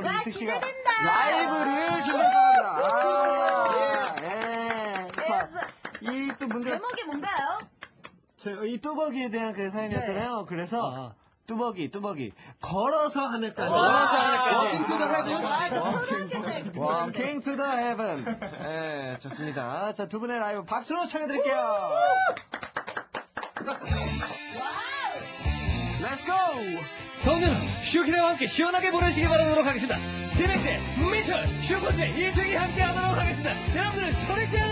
우리 이특 씨가 기대된다. 라이브를 준비했습니다. 예. 자, 이 또 문제 제목이 뭔가요? 이 뚜벅이에 대한 그 사연이었잖아요. 그래서 뚜벅이 걸어서 하늘까지. Walking to the heaven. Walking to the heaven. 예, 좋습니다. 자, 두 분의 라이브 박수로 청해드릴게요. Let's go. 정준은 슈키네와 함께 시원하게 보내시기 바라도록 하겠습니다. 디맥스의 미철, 슈퍼주의 이승이 함께 하도록 하겠습니다. 여러분들 소리 질러!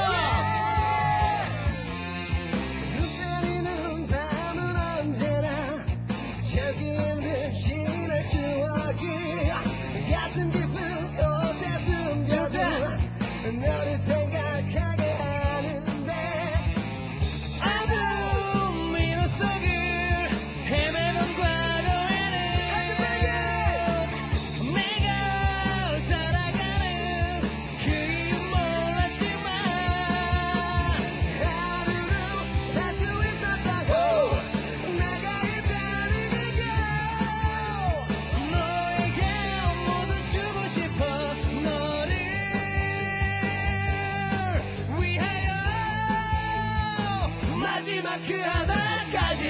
눈때리는 밤은 언제나 저기 있는 지난 추억이 가슴 깊은 곳에 숨겨도 너를 생각하게 하는데 어두운 미로 속을 헤매던 과거에는 내가 살아가는 그 이유 몰랐지만 하루를 살 수 있었다고 내가 있다는 걸 너에게 모두 주고 싶어 너를 위하여 마지막 그 하나까지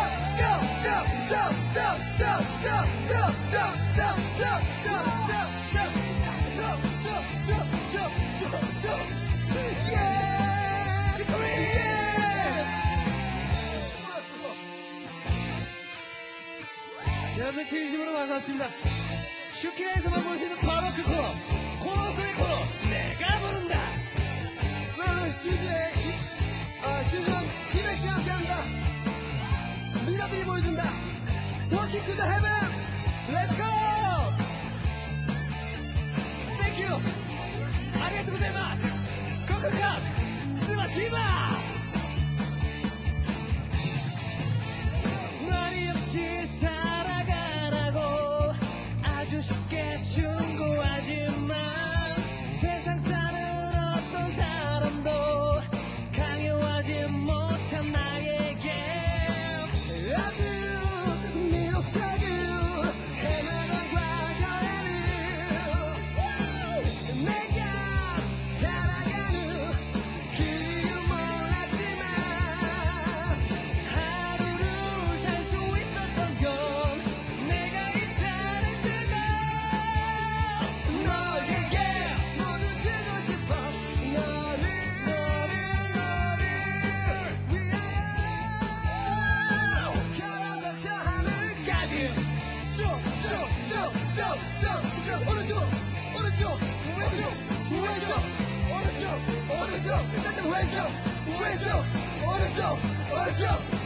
여러분 진심으로 반갑습니다. 슈키라에서만 볼 수 있는 바로 그 코너 속의 코너 내가 부른다. 시즌 시맥스 함께합니다. 미라들이 보여준다. Walking to the heaven. Let's go! Thank you! 아리가토 고자이마스! 코코카! 스마티마! 말이 없이 살아가라고 아주 쉽게 충고하지만 세상 사는 어떤 사람도 강요하지 못한 나에게 어두운 미로 속을 헤매던 과거에는 내가 살아가는 그 이유 몰랐지만 하루를 살 수 있었던 건 내가 있다는 그거 너에게 모두 주고 싶어 너를 위하여 걸어서 저 하늘까지 쭉 오른쪽 왼쪽 다시 왼쪽 오른쪽